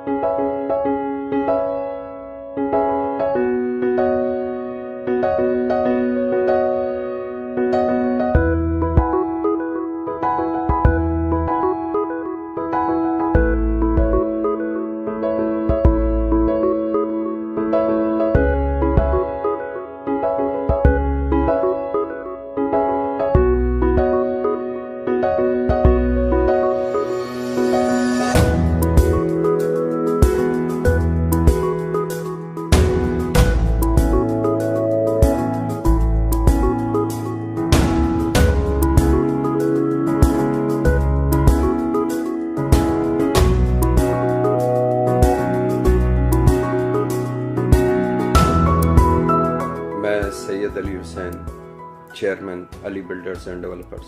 Syed Ali Hussain, chairman Ali builders and developers.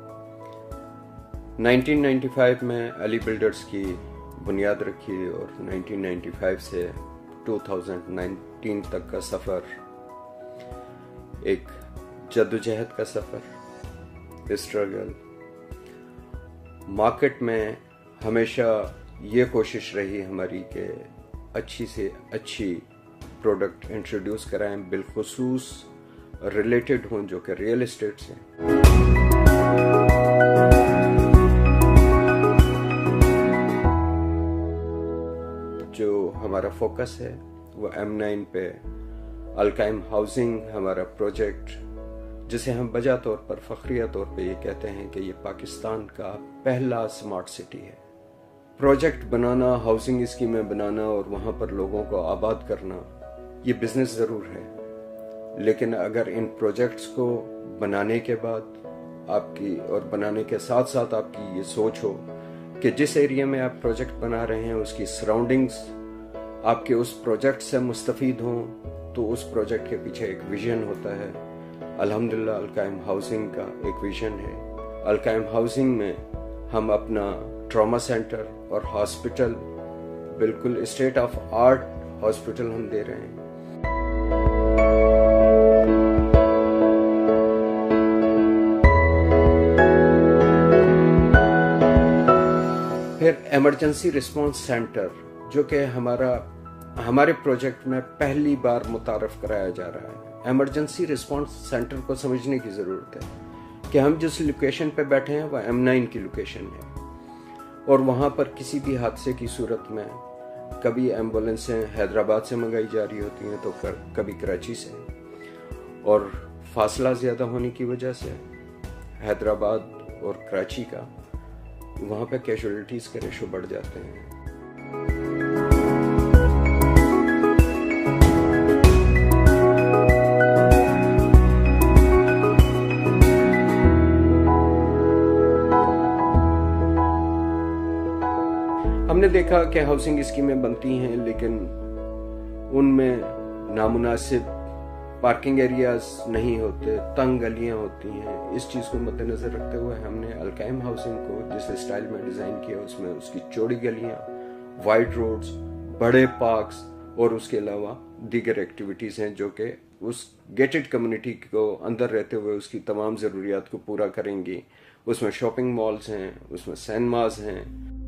1995 میں Ali builders کی بنیاد رکھی اور 1995 سے 2019 تک کا سفر ایک جدوجہد کا سفر، اسٹرگل۔ مارکیٹ میں ہمیشہ یہ کوشش رہی ہماری کہ اچھی سے اچھی پروڈکٹ انٹروڈیوس کرائیں، بالخصوص ریلیٹڈ ہوں جو کہ ریئل اسٹیٹ سے۔ جو ہمارا فوکس ہے وہ M9 پہ، القائم ہاؤسنگ ہمارا پروجیکٹ، جسے ہم بجا طور پر فخریہ طور پہ یہ کہتے ہیں کہ یہ پاکستان کا پہلا سمارٹ سٹی ہے۔ پروجیکٹ بنانا، ہاؤسنگ اسکیمیں بنانا اور وہاں پر لوگوں کو آباد کرنا یہ بزنس ضرور ہے، لیکن اگر ان پروجیکٹس کو بنانے کے بعد آپ کی اور بنانے کے ساتھ ساتھ آپ کی یہ سوچ ہو کہ جس ایریا میں آپ پروجیکٹ بنا رہے ہیں اس کی سراؤنڈنگز آپ کے اس پروجیکٹ سے مستفید ہوں، تو اس پروجیکٹ کے پیچھے ایک ویژن ہوتا ہے۔ الحمدللہ القائم ہاؤسنگ کا ایک ویژن ہے۔ القائم ہاؤسنگ میں ہم اپنا ٹراما سینٹر اور ہاسپٹل، بالکل اسٹیٹ آف آرٹ ہاسپٹل ہم دے رہے ہیں۔ پھر ایمرجنسی رسپانس سینٹر، جو کہ ہمارے پروجیکٹ میں پہلی بار متعارف کرایا جا رہا ہے۔ ایمرجنسی رسپانس سینٹر کو سمجھنے کی ضرورت ہے کہ ہم جس لوکیشن پہ بیٹھے ہیں وہ M9 کی لوکیشن ہے، اور وہاں پر کسی بھی حادثے کی صورت میں کبھی ایمبولینسیں حیدرآباد سے منگائی جا رہی ہوتی ہیں تو کبھی کراچی سے، اور فاصلہ زیادہ ہونے کی وجہ سے حیدرآباد اور کراچی کا، وہاں پہ کیجولیٹیز کے ریشو بڑھ جاتے ہیں۔ ہم نے دیکھا کہ ہاؤسنگ اسکیمیں بنتی ہیں لیکن ان میں نامناسب پارکنگ ایریاز نہیں ہوتے، تنگ گلیاں ہوتی ہیں۔ اس چیز کو مد نظر رکھتے ہوئے ہم نے القائم ہاؤسنگ کو جس اسٹائل میں ڈیزائن کیا، اس میں اس کی چوڑی گلیاں، وائڈ روڈز، بڑے پارکس اور اس کے علاوہ دیگر ایکٹیویٹیز ہیں جو کہ اس گیٹڈ کمیونٹی کو اندر رہتے ہوئے اس کی تمام ضروریات کو پورا کریں گی۔ اس میں شاپنگ مالز ہیں، اس میں سینماز ہیں۔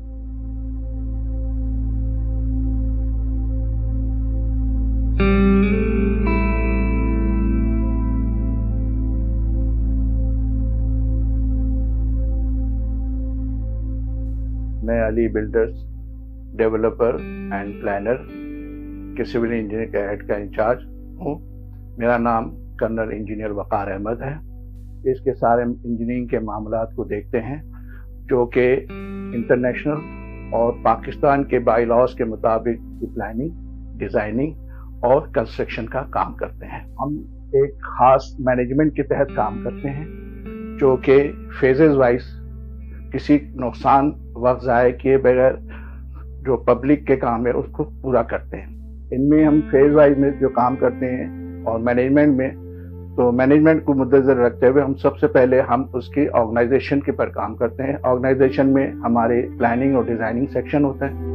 میں Ali builders developer and planner کے سول انجینئر کا ہیڈ کا انچارج ہوں۔ میرا نام کرنل انجینئر وقار احمد ہے۔ اس کے سارے انجینئرنگ کے معاملات کو دیکھتے ہیں جو کہ انٹرنیشنل اور پاکستان کے بائی لاز کے مطابق پلاننگ، ڈیزائننگ اور کنسٹرکشن کا کام کرتے ہیں۔ ہم ایک خاص مینجمنٹ کے تحت کام کرتے ہیں جو کہ فیزز وائز کسی نقصان وقت ضائع کیے بغیر جو پبلک کے کام ہے اس کو پورا کرتے ہیں۔ ان میں ہم فیز وائز میں جو کام کرتے ہیں اور مینجمنٹ میں، تو مینجمنٹ کو مدنظر رکھتے ہوئے ہم سب سے پہلے ہم اس کی آرگنائزیشن کے پر کام کرتے ہیں۔ آرگنائزیشن میں ہمارے پلاننگ اور ڈیزائننگ سیکشن ہوتا ہے۔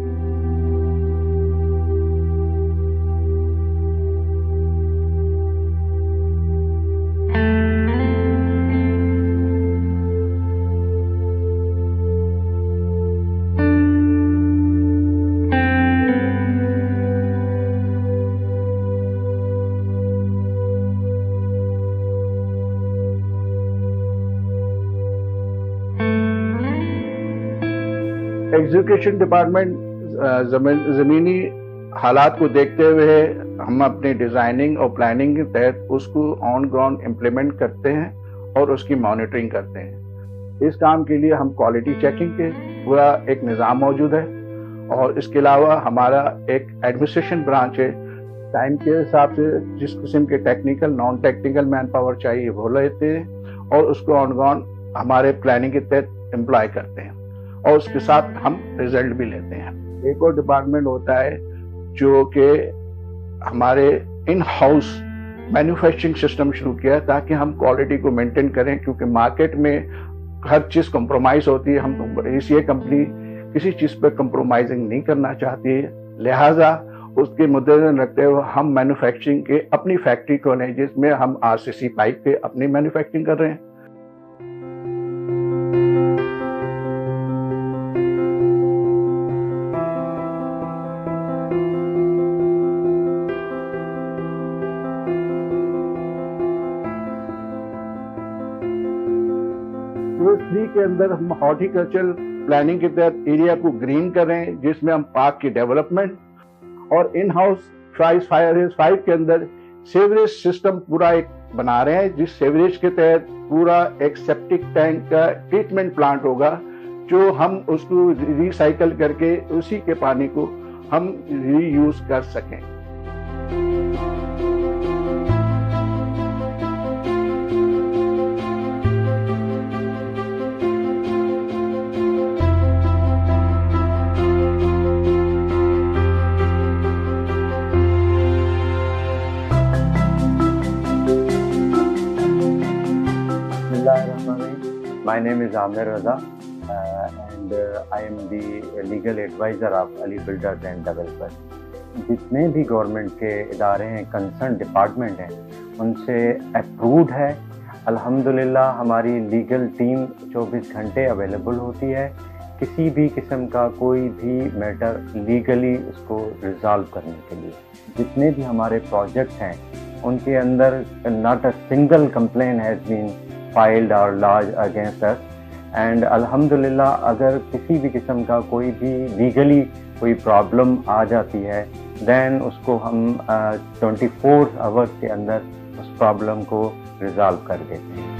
ایگزیکیوشن ڈپارٹمنٹ زمینی حالات کو دیکھتے ہوئے ہم اپنی ڈیزائننگ اور پلاننگ کے تحت اس کو آن گراؤنڈ امپلیمنٹ کرتے ہیں اور اس کی مانیٹرنگ کرتے ہیں۔ اس کام کے لیے ہم کوالٹی چیکنگ کے پورا ایک نظام موجود ہے، اور اس کے علاوہ ہمارا ایک ایڈمنسٹریشن برانچ ہے۔ ٹائم کے حساب سے جس قسم کے technical non technical man power چاہیے وہ لیتے ہیں، اور اس کو آن گراؤنڈ ہمارے پلاننگ کے تحت امپلائی کرتے ہیں، اور اس کے ساتھ ہم ریزلٹ بھی لیتے ہیں۔ ایک اور ڈپارٹمنٹ ہوتا ہے جو کہ ہمارے ان ہاؤس مینوفیکچرنگ سسٹم شروع کیا ہے تاکہ ہم کوالٹی کو مینٹین کریں، کیونکہ مارکیٹ میں ہر چیز کمپرومائز ہوتی ہے۔ ہم یہ کمپنی کسی چیز پہ کمپرومائزنگ نہیں کرنا چاہتی ہے، لہٰذا اس کے مدنظر رکھتے ہوئے ہم مینوفیکچرنگ کے اپنی فیکٹری کھولیں جس میں ہم RCC پائپ کے اپنی مینوفیکچرنگ کر رہے ہیں۔ فیز 3 کے اندر ہم ہارٹیکلچر پلاننگ کے تحت ایریا کو گرین کر رہے ہیں، جس میں ہم پارک کی ڈیولپمنٹ اور ان ہاؤس فائر 5 کے اندر سیوریج سسٹم پورا ایک بنا رہے ہیں، جس سیوریج کے تحت پورا ایک سیپٹک ٹینک کا ٹریٹمنٹ پلانٹ ہوگا، جو ہم اس کو ریسائیکل کر کے اسی کے پانی کو ہم ری یوز کر سکیں۔ My name is Amir Raza and I am the legal advisor of Ali Builders and Developers. جتنے بھی گورنمنٹ کے ادارے ہیں، کنسرن ڈپارٹمنٹ ہیں، ان سے اپرووڈ ہے۔ الحمدللہ ہماری لیگل ٹیم 24 گھنٹے اویلیبل ہوتی ہے، کسی بھی قسم کا کوئی بھی میٹر لیگلی اس کو ریزالو کرنے کے لیے۔ جتنے بھی ہمارے پروجیکٹ ہیں ان کے اندر not a single complaint has been filed or lodged against us, and الحمدللہ اگر کسی بھی قسم کا کوئی بھی لیگلی کوئی پرابلم آ جاتی ہے دین اس کو ہم 24 آورس کے اندر اس پرابلم کو ریزالو کر دیتے ہیں۔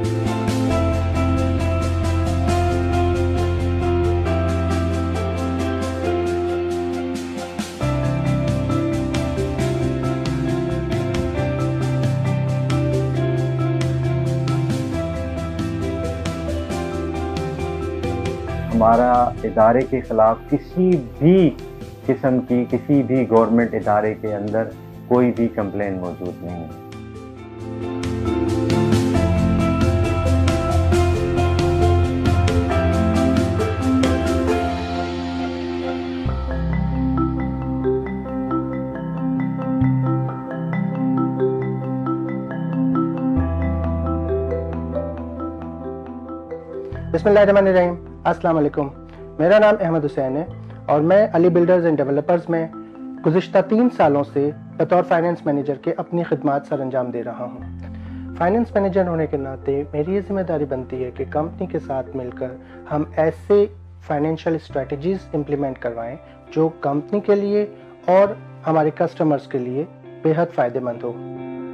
ہمارا ادارے کے خلاف کسی بھی قسم کی کسی بھی گورنمنٹ ادارے کے اندر کوئی بھی کمپلین موجود نہیں ہے۔ بسم اللہ الرحمن الرحیم، السلام علیکم۔ میرا نام احمد حسین ہے اور میں علی بلڈرز اینڈ ڈیولپرز میں گزشتہ 3 سالوں سے بطور فائنینس مینیجر کے اپنی خدمات سر انجام دے رہا ہوں۔ فائنینس مینیجر ہونے کے ناطے میری یہ ذمہ داری بنتی ہے کہ کمپنی کے ساتھ مل کر ہم ایسے فائنینشیل اسٹریٹجیز امپلیمنٹ کروائیں جو کمپنی کے لیے اور ہمارے کسٹمرز کے لیے بے حد فائدہ مند ہو۔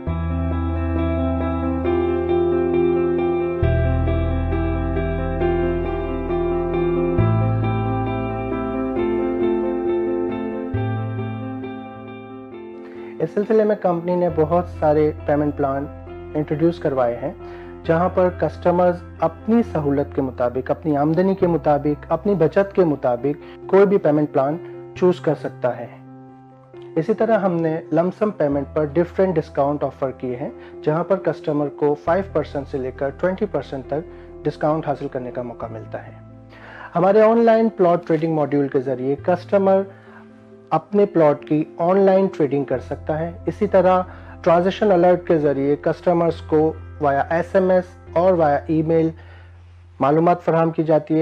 اس سلسلے میں کمپنی نے بہت سارے پیمنٹ پلان انٹروڈیوس کروائے ہیں، جہاں پر کسٹمرز اپنی سہولت کے مطابق، اپنی آمدنی کے مطابق، اپنی بچت کے مطابق کوئی بھی پیمنٹ پلان چوز کر سکتا ہے۔ اسی طرح ہم نے لمسم پیمنٹ پر ڈیفرنٹ ڈسکاؤنٹ آفر کیے ہیں، جہاں پر کسٹمر کو 5% سے لے کر 20% تک ڈسکاؤنٹ حاصل کرنے کا موقع ملتا ہے۔ ہمارے online plot trading module کے ذریعے کسٹمر اپنے پلاٹ کی آن لائن ٹریڈنگ کر سکتا ہے۔ اسی طرح ٹرانزیکشن الرٹ کے ذریعے کسٹمرز کو وایا SMS اور وایا ای میل معلومات فراہم کی جاتی ہے۔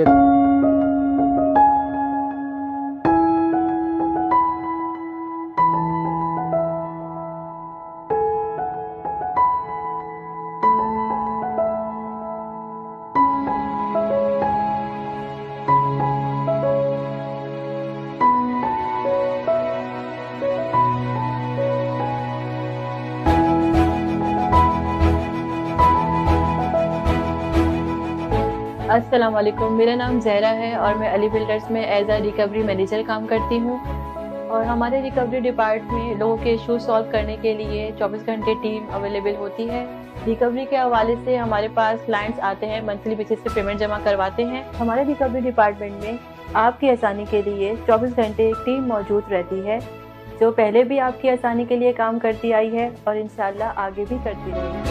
السلام علیکم، میرا نام زہرا ہے اور میں علی بلڈرز میں ایز اے ریکوری مینیجر کام کرتی ہوں. اور ہمارے ریکوری ڈپارٹ میں لوگوں کے ایشوز سالو کرنے کے لیے 24 گھنٹے ٹیم اویلیبل ہوتی ہے. ریکوری کے حوالے سے ہمارے پاس کلائنٹس آتے ہیں، منتھلی بیسس پہ پیمنٹ جمع کرواتے ہیں. ہمارے ریکوری ڈپارٹمنٹ میں آپ کی آسانی کے لیے 24 گھنٹے ایک ٹیم موجود رہتی ہے جو پہلے بھی آپ کی آسانی کے لیے کام کرتی آئی ہے اور انشاءاللہ آگے بھی کرتی رہے گی.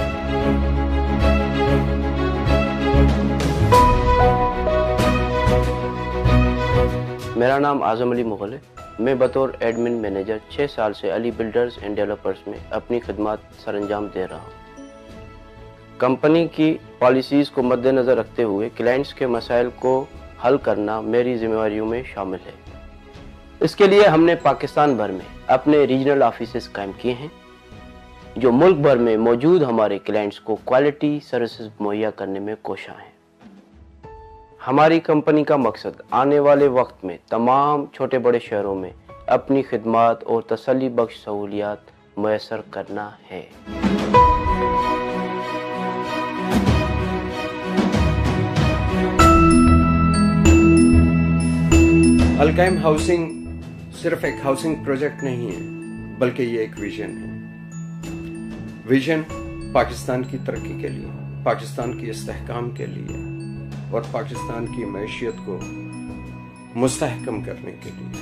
میرا نام اعظم علی مغل ہے. میں بطور ایڈمن مینیجر 6 سال سے علی بلڈرز اینڈ ڈیولپرز میں اپنی خدمات سر انجام دے رہا ہوں. کمپنی کی پالیسیز کو مد نظر رکھتے ہوئے کلائنٹس کے مسائل کو حل کرنا میری ذمہ داریوں میں شامل ہے. اس کے لیے ہم نے پاکستان بھر میں اپنے ریجنل آفیسز قائم کیے ہیں جو ملک بھر میں موجود ہمارے کلائنٹس کو کوالٹی سروسز مہیا کرنے میں کوشاں ہیں. ہماری کمپنی کا مقصد آنے والے وقت میں تمام چھوٹے بڑے شہروں میں اپنی خدمات اور تسلی بخش سہولیات میسر کرنا ہے. القائم ہاؤسنگ صرف ایک ہاؤسنگ پروجیکٹ نہیں ہے بلکہ یہ ایک ویژن ہے. ویژن پاکستان کی ترقی کے لیے، پاکستان کی استحکام کے لیے اور پاکستان کی معیشت کو مستحکم کرنے کے لیے.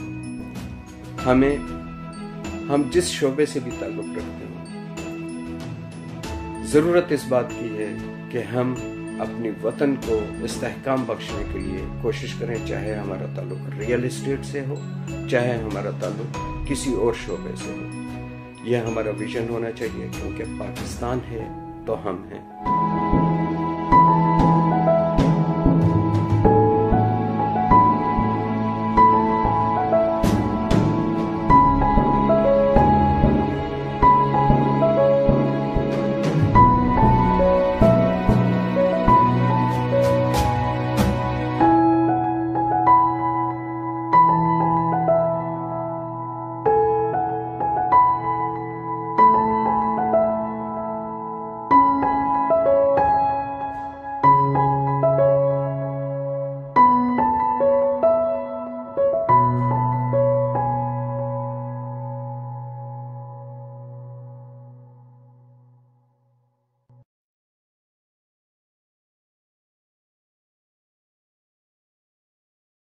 ہم جس شعبے سے بھی تعلق رکھتے ہیں، ضرورت اس بات کی ہے کہ ہم اپنی وطن کو استحکام بخشنے کے لیے کوشش کریں، چاہے ہمارا تعلق ریئل اسٹیٹ سے ہو، چاہے ہمارا تعلق کسی اور شعبے سے ہو. یہ ہمارا ویژن ہونا چاہیے کیونکہ پاکستان ہے تو ہم ہیں.